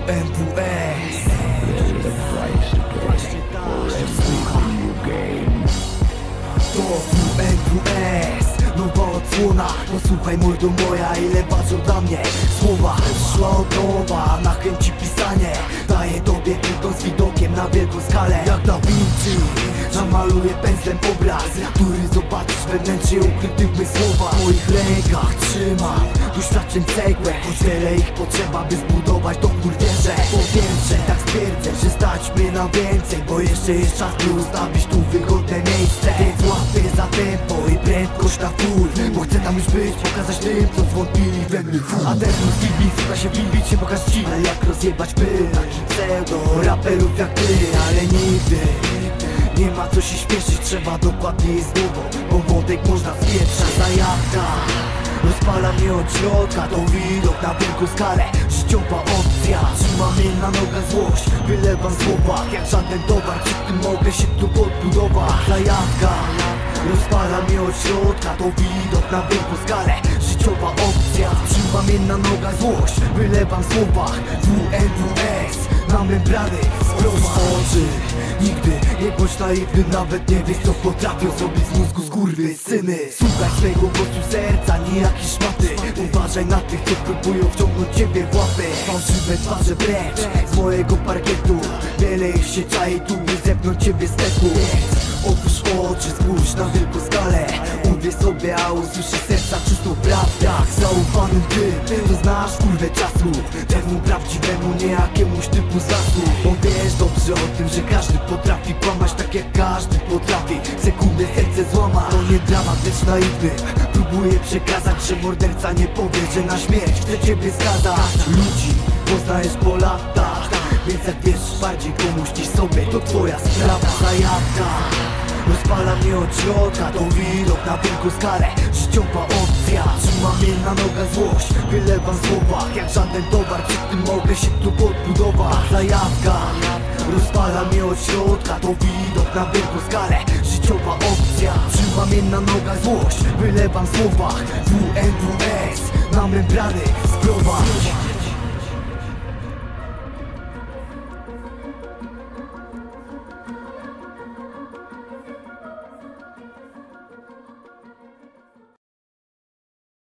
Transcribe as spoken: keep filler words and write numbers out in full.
N W S. To W N W S, nowa odsłona. Posłuchaj mordo moja, ile ważą dla mnie słowa. Szła od nowa, nachęci pisanie. Daję tobie tylko z widokiem na wielką skalę. Jak Da Vinci namaluję pędzlem obraz, który zobaczysz wewnętrznie ukrytych w mych słowach. W moich rękach trzymam duszczaczem cegłę, choć tyle ich potrzeba, by zbudować to kurwierze. Po pierwsze tak stwierdzę, że stać mnie na więcej, bo jeszcze jest czas, by ustawić tu wygodne miejsce. Więc łapię za tempo i prędkość na full, bo chcę tam już być, pokazać tym, co zwątpili we mnie full. A ten mój filmik słucha się wimbić, się pokaż ci, ale jak rozjebać pyl pseudo raperów jak ty, ale nigdy nie ma co się śpieszyć, trzeba dokładniej z głową, bo wątek można spieprzać. Zajawka rozpala mnie od środka, to widok na wielką skalę, życiowa opcja. Trzyma mnie na nogach złość, wylewam w słowach jak żaden towar, przy tym mogę się tu podbudować. Zajawka rozpala mnie od środka, to widok na wielką skalę, życiowa opcja. Trzyma mnie na nogach złość, wylewam w słowach. W N W S na membrany sprowadź oczy. Nigdy nie bądź naiwny, nawet nie wiesz co potrafią zrobić z mózgu skurwysyny. Słuchaj swego głosu serca, nie jakieś szmaty. Uważaj na tych, co próbują wciągnąć ciebie w łapy. Fałszywe twarze precz z mojego parkietu, wiele ich się czai tu, by zepnąć ciebie z teku. Otwórz oczy, spójrz na wielką skalę, uwierz sobie, a usłyszysz serca czystą prawdę. Jak zaufanym ty, to znasz kurwę czasu, temu prawdziwemu, nie jakiemuś typu zasług. Bo wiesz dobrze o tym, że każdy potrafi kłamać, tak jak każdy potrafi sekundę serce złamać. To nie dramat, lecz naiwny próbuję przekazać, że morderca nie powie, że na śmierć chce ciebie skazać. Ludzi poznajesz po latach, więc jak wiesz bardziej komuś niż sobie, to twoja sprawa. Zajawka rozpala mnie od środka, to widok na wielką skalę, życiowa opcja. Trzyma mnie na nogach złość, wylewam w słowach jak żaden towar, przy tym mogę się tu podbudować. Zajawka rozpala mnie od środka, to widok na wielką skalę, życiowa opcja. Trzyma mnie na nogach złość, wylewam w słowach. W N W S na membrany sprowadź.